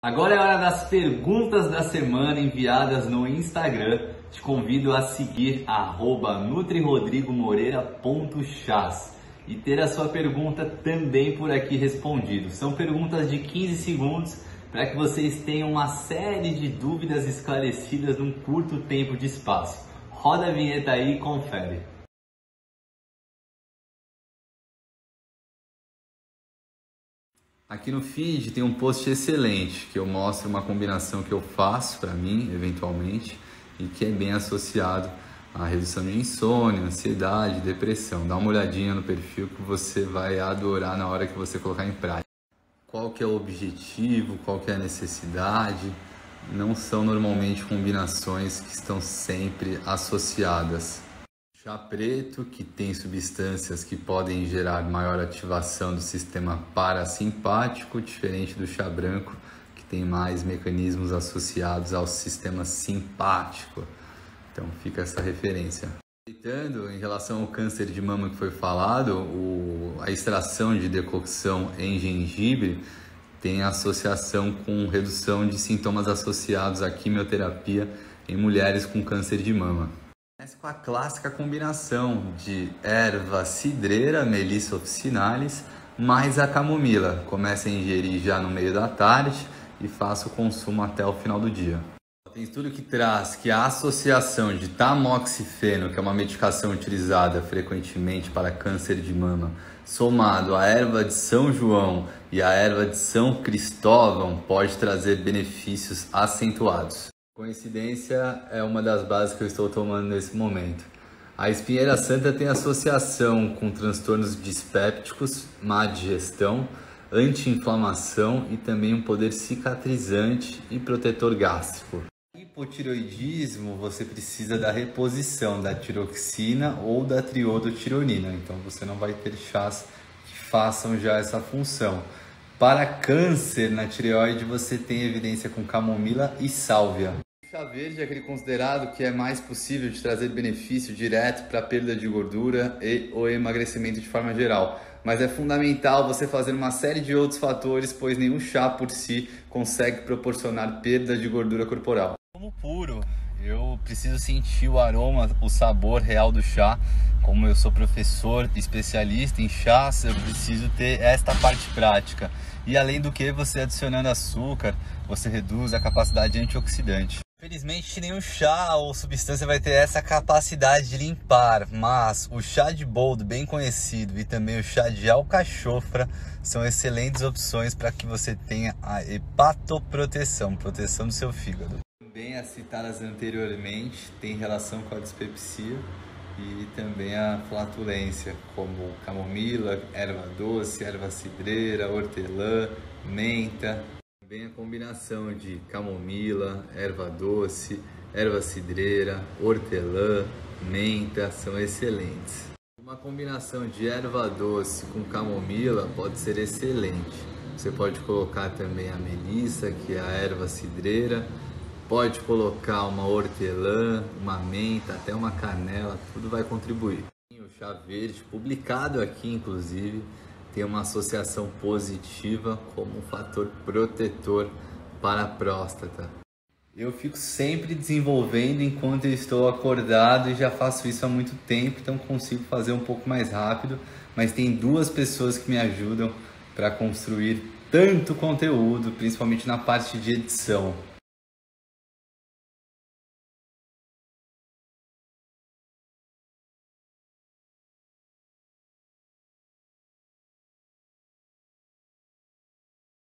Agora é a hora das perguntas da semana enviadas no Instagram. Te convido a seguir @nutrirodrigomoreira.chas e ter a sua pergunta também por aqui respondida. São perguntas de 15 segundos para que vocês tenham uma série de dúvidas esclarecidas num curto tempo de espaço. Roda a vinheta aí e confere. Aqui no feed tem um post excelente que eu mostro uma combinação que eu faço para mim, eventualmente, e que é bem associado à redução de insônia, ansiedade, depressão. Dá uma olhadinha no perfil que você vai adorar na hora que você colocar em prática. Qual que é o objetivo, qual que é a necessidade? Não são normalmente combinações que estão sempre associadas. Chá preto, que tem substâncias que podem gerar maior ativação do sistema parasimpático, diferente do chá branco, que tem mais mecanismos associados ao sistema simpático. Então fica essa referência. Aproveitando, em relação ao câncer de mama que foi falado, a extração de decocção em gengibre tem associação com redução de sintomas associados à quimioterapia em mulheres com câncer de mama. Com a clássica combinação de erva cidreira, Melissa officinalis, mais a camomila. Comece a ingerir já no meio da tarde e faça o consumo até o final do dia. Tem estudo que traz que a associação de tamoxifeno, que é uma medicação utilizada frequentemente para câncer de mama, somado à erva de São João e à erva de São Cristóvão, pode trazer benefícios acentuados. Coincidência é uma das bases que eu estou tomando nesse momento. A espinheira santa tem associação com transtornos dispépticos, má digestão, anti-inflamação e também um poder cicatrizante e protetor gástrico. Hipotireoidismo, você precisa da reposição da tiroxina ou da triodotironina, então você não vai ter chás que façam já essa função. Para câncer na tireoide, você tem evidência com camomila e sálvia. O chá verde é aquele considerado que é mais possível de trazer benefício direto para a perda de gordura e o emagrecimento de forma geral. Mas é fundamental você fazer uma série de outros fatores, pois nenhum chá por si consegue proporcionar perda de gordura corporal. Como puro, eu preciso sentir o aroma, o sabor real do chá. Como eu sou professor especialista em chás, eu preciso ter esta parte prática. E além do que, você adicionando açúcar, você reduz a capacidade antioxidante. Infelizmente, nenhum chá ou substância vai ter essa capacidade de limpar, mas o chá de boldo, bem conhecido, e também o chá de alcachofra são excelentes opções para que você tenha a hepatoproteção, proteção do seu fígado. Também as citadas anteriormente têm relação com a dispepsia e também a flatulência, como camomila, erva doce, erva cidreira, hortelã, menta. Também a combinação de camomila, erva doce, erva cidreira, hortelã, menta são excelentes. Uma combinação de erva doce com camomila pode ser excelente. Você pode colocar também a melissa, que é a erva cidreira, pode colocar uma hortelã, uma menta, até uma canela, tudo vai contribuir. O chá verde, publicado aqui inclusive, tem uma associação positiva como um fator protetor para a próstata. Eu fico sempre desenvolvendo enquanto eu estou acordado e já faço isso há muito tempo, então consigo fazer um pouco mais rápido, mas tem duas pessoas que me ajudam para construir tanto conteúdo, principalmente na parte de edição.